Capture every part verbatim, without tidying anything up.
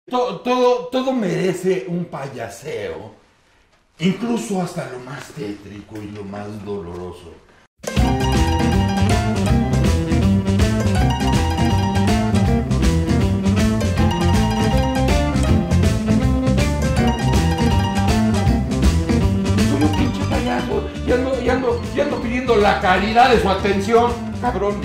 todo, todo, todo merece un payaseo, incluso hasta lo más tétrico y lo más doloroso. Soy un pinche payaso y ando, y ando, y ando pidiendo la caridad de su atención, cabrones.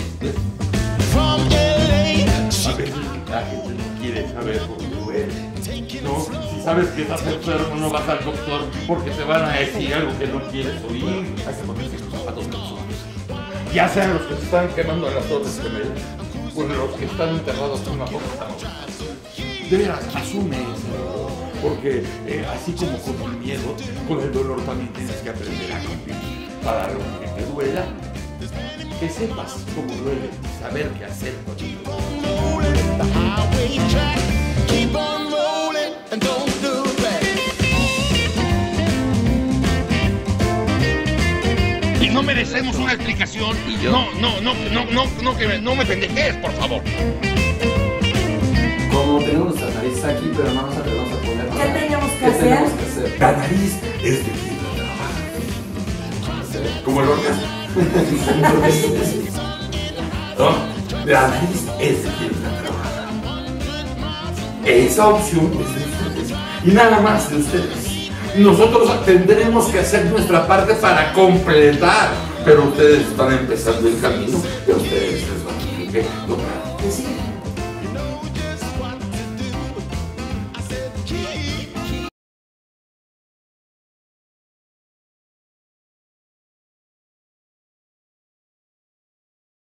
A veces la gente no quiere saber por qué duele, ¿no? Si sabes que estás enfermo, no vas al doctor porque te van a decir algo que no quieres oír. Hay que ponerse los zapatos de los otros. Ya sean los que se están quemando en las torres gemelas o los que están enterrados en una fosa. De veras, asume eso, porque eh, así como con el miedo, con el dolor también tienes que aprender a convivir. Para lo que te duela, que sepas cómo duele y saber qué hacer con ello. Y no merecemos una explicación. No, no, no, no, no, no, que me, no me pendejes, por favor. Como tenemos nuestra nariz aquí, pero no nos atrevemos a poner nada. ¿Qué tenemos que ¿Qué hacer? tenemos que hacer? La nariz es de quien la trabaja. Como el orgasmo. ¿No? La nariz es de quien la trabaja. Esa opción es de ustedes. Y nada más de ustedes. Nosotros tendremos que hacer nuestra parte para completar. Pero ustedes están empezando el camino y a ustedes les va a tener que lograr.